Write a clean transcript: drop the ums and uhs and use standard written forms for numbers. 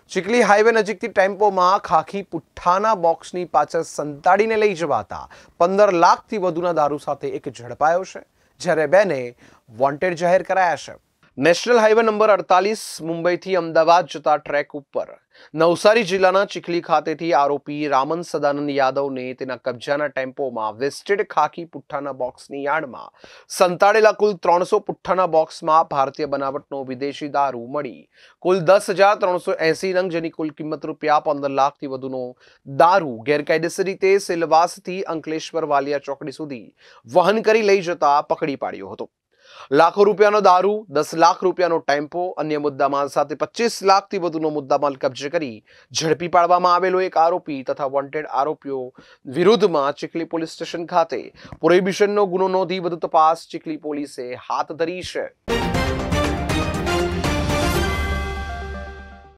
Chikhli highway નજીકથી ટેમ્પોમાં ખાખી પુઠ્ઠાના બોક્સની પાછળ સંતાડીને લઈ જવાતા 15 લાખથી વધુના દારૂ સાથે એક ઝડપાયો છે, જ્યારે બેને વોન્ટેડ જાહેર કરાયા છે। નેશનલ હાઈવે નંબર 48 મુંબઈથી અમદાવાદ જતા ટ્રેક ઉપર નવસારી જિલ્લાના ચીખલી ખાતેથી આરોપી રામન સદાનંદ યાદવને તેના કબજાના ટેમ્પોમાં વેસ્ટેડ ખાખી પુઠ્ઠાના બોક્સની યાર્ડમાં સંતાડેલા કુલ 300 પુઠ્ઠાના બોક્સમાં ભારતીય બનાવટનો વિદેશી દારૂ મળી કુલ 10,380 નંગ, જેની કુલ કિંમત રૂપિયા 15 લાખથી વધુનો દારૂ ગેરકાયદેસર રીતે સેલવાસથી અંકલેશ્વર વાલિયા ચોકડી સુધી વહન કરી લઈ જતા પકડી પાડ્યો હતો। લાખો રૂપિયાનો દારૂ, 10 લાખ રૂપિયાનો ટેમ્પો, અન્ય મુદ્દામાલ સાથે 25 લાખથી વધુનો મુદ્દામાલ કબજે કરી ઝડપી પાડવામાં આવેલો એક આરોપી તથા વોન્ટેડ આરોપીઓ વિરુદ્ધમાં ચીખલી પોલીસ સ્ટેશન ખાતે પ્રોહિબિશનનો ગુનો નોંધી વધુ તપાસ ચીખલી પોલીસે હાથ ધરી છે।